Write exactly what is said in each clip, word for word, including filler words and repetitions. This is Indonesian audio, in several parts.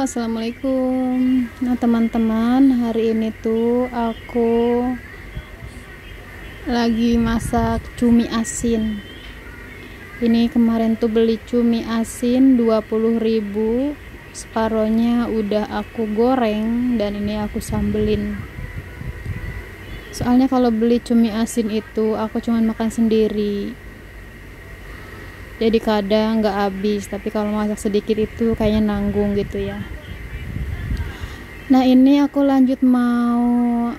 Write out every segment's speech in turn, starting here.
Assalamualaikum. Nah teman-teman, hari ini tuh aku lagi masak cumi asin. Ini kemarin tuh beli cumi asin dua puluh ribu, separohnya udah aku goreng dan ini aku sambelin. Soalnya kalau beli cumi asin itu aku cuma makan sendiri, jadi kadang nggak habis, tapi kalau masak sedikit itu kayaknya nanggung gitu ya. Nah ini aku lanjut mau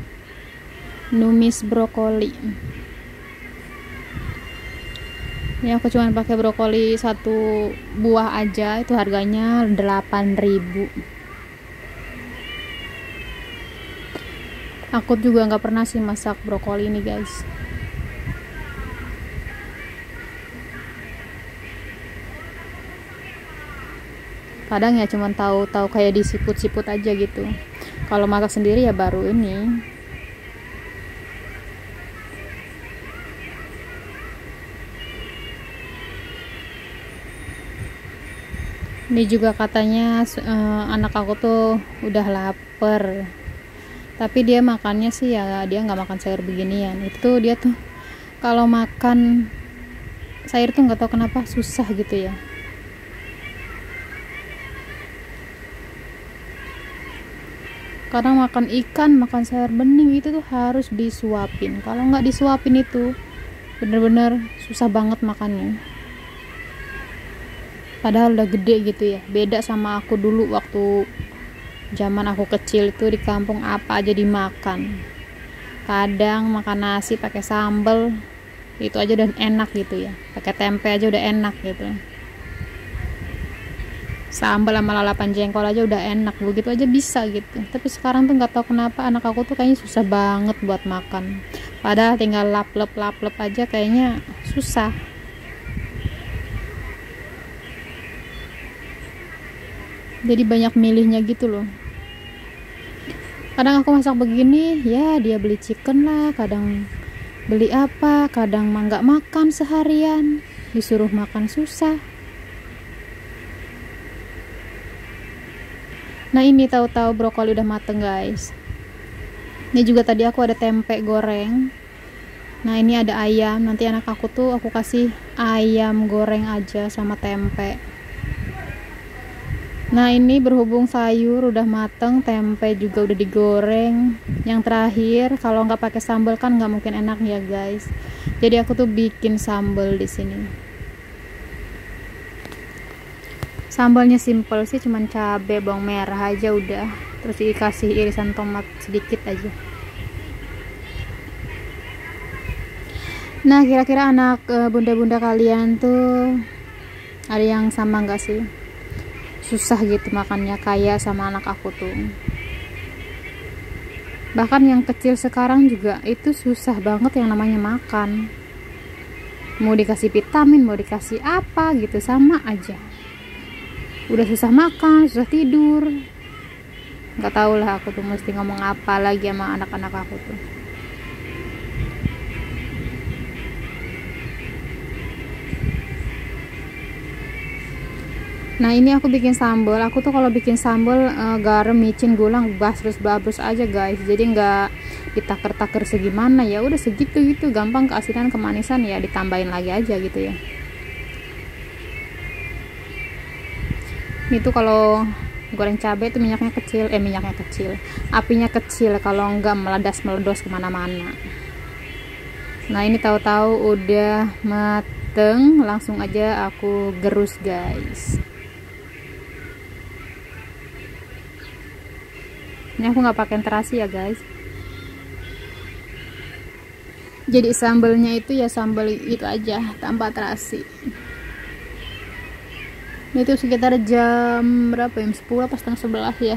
numis brokoli. Ini aku cuma pakai brokoli satu buah aja, itu harganya delapan ribu. Aku juga nggak pernah sih masak brokoli ini guys. Kadang ya cuman tahu-tahu kayak disiput-siput aja gitu. Kalau masak sendiri ya baru ini. Ini juga katanya uh, anak aku tuh udah lapar. Tapi dia makannya sih ya dia nggak makan sayur beginian. Itu dia tuh kalau makan sayur tuh nggak tahu kenapa susah gitu ya. Kadang makan ikan, makan sayur bening itu tuh harus disuapin. Kalau nggak disuapin itu bener-bener susah banget makannya. Padahal udah gede gitu ya. Beda sama aku dulu waktu zaman aku kecil itu di kampung apa aja dimakan. Kadang makan nasi pakai sambal itu aja udah enak gitu ya. Pakai tempe aja udah enak gitu. Sambal sama lalapan jengkol aja udah enak, begitu aja bisa gitu. Tapi sekarang tuh nggak tahu kenapa anak aku tuh kayaknya susah banget buat makan. Padahal tinggal lap-lep lap-lep aja kayaknya susah. Jadi banyak milihnya gitu loh. Kadang aku masak begini, ya dia beli chicken lah, kadang beli apa, kadang mah nggak makan seharian, disuruh makan susah. Nah ini tahu-tahu brokoli udah mateng guys. Ini juga tadi aku ada tempe goreng. Nah ini ada ayam. Nanti anak aku tuh aku kasih ayam goreng aja sama tempe. Nah ini berhubung sayur udah mateng, tempe juga udah digoreng. Yang terakhir kalau nggak pakai sambal kan nggak mungkin enak ya guys. Jadi aku tuh bikin sambal di sini. Sambalnya simple sih, cuman cabai, bawang merah aja udah. Terus dikasih irisan tomat sedikit aja. Nah kira-kira anak bunda-bunda kalian tuh ada yang sama nggak sih? Susah gitu makannya kayak sama anak aku tuh. Bahkan yang kecil sekarang juga itu susah banget yang namanya makan. Mau dikasih vitamin, mau dikasih apa gitu sama aja. Udah susah makan, susah tidur. Nggak tahu lah aku tuh mesti ngomong apa lagi sama anak-anak aku tuh. Nah ini aku bikin sambal. Aku tuh kalau bikin sambal uh, garam, micin, gula bas terus babus aja guys. Jadi nggak ditaker-taker segimana ya. Udah segitu gitu, gampang keasinan kemanisan ya ditambahin lagi aja gitu ya. Itu kalau goreng cabai itu minyaknya kecil, eh minyaknya kecil, apinya kecil, kalau enggak meledas meledos kemana-mana. Nah ini tahu-tahu udah mateng, langsung aja aku gerus guys. Ini aku nggak pakai terasi ya guys. Jadi sambalnya itu ya sambal itu aja tanpa terasi. Ini tuh sekitar jam berapa ya? sepuluh apa setengah sebelas ya.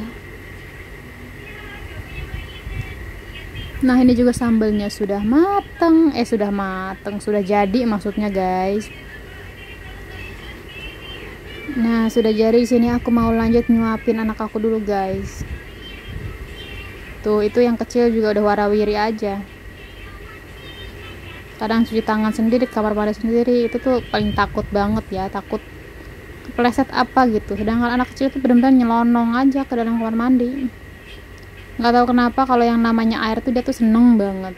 Nah ini juga sambalnya sudah mateng. Eh sudah mateng, sudah jadi maksudnya guys. Nah sudah jadi. Di sini aku mau lanjut nyuapin anak aku dulu guys. Tuh itu yang kecil juga udah warawiri aja. Kadang cuci tangan sendiri, kamar mandi sendiri. Itu tuh paling takut banget ya. Takut kepleset apa gitu. Sedangkan anak kecil itu benar-benar nyelonong aja ke dalam kamar mandi. Nggak tahu kenapa kalau yang namanya air tuh dia tuh seneng banget.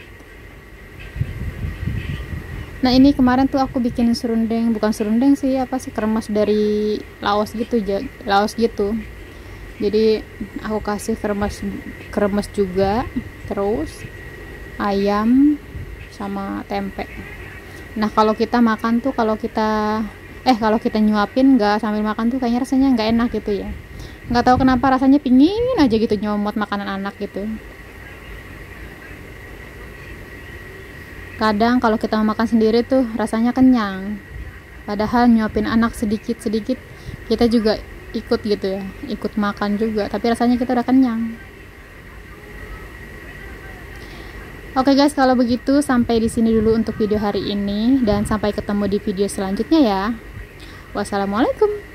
Nah ini kemarin tuh aku bikin serundeng, bukan serundeng sih, apa sih, kremes dari Laos gitu, Laos gitu. Jadi aku kasih kremes kremes juga, terus ayam sama tempe. Nah kalau kita makan tuh, kalau kita eh kalau kita nyuapin nggak sambil makan tuh kayaknya rasanya nggak enak gitu ya. Nggak tahu kenapa rasanya pingin aja gitu nyomot makanan anak gitu. Kadang kalau kita makan sendiri tuh rasanya kenyang, padahal nyuapin anak sedikit-sedikit kita juga ikut gitu ya, ikut makan juga, tapi rasanya kita udah kenyang. Oke guys, kalau begitu sampai di sini dulu untuk video hari ini, dan sampai ketemu di video selanjutnya ya. Wassalamualaikum.